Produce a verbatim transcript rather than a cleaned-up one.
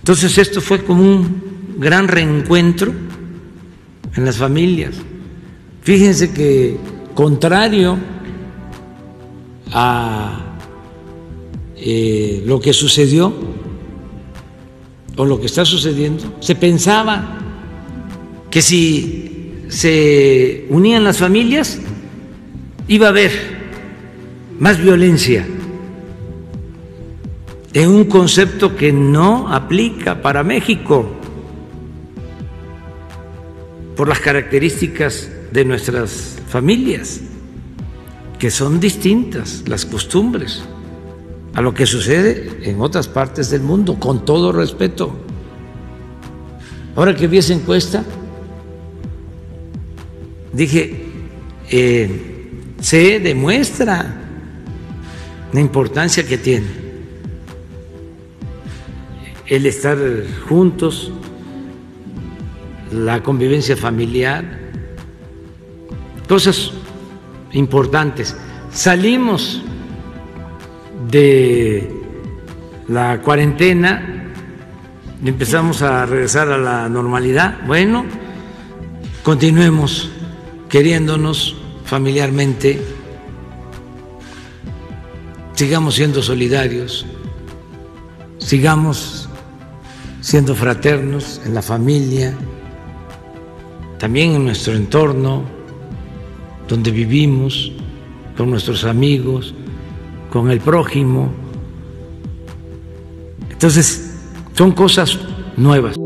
Entonces esto fue como un gran reencuentro en las familias. Fíjense que contrario a eh, lo que sucedió o lo que está sucediendo, se pensaba que si se unían las familias iba a haber más violencia, en un concepto que no aplica para México por las características de nuestras familias, que son distintas las costumbres a lo que sucede en otras partes del mundo, con todo respeto. Ahora que vi esa encuesta, dije, eh, se demuestra la importancia que tiene el estar juntos, la convivencia familiar, cosas importantes. Salimos de la cuarentena y empezamos a regresar a la normalidad. Bueno, continuemos queriéndonos familiarmente, sigamos siendo solidarios, sigamos siendo fraternos en la familia, también en nuestro entorno, donde vivimos, con nuestros amigos, con el prójimo. Entonces, son cosas nuevas.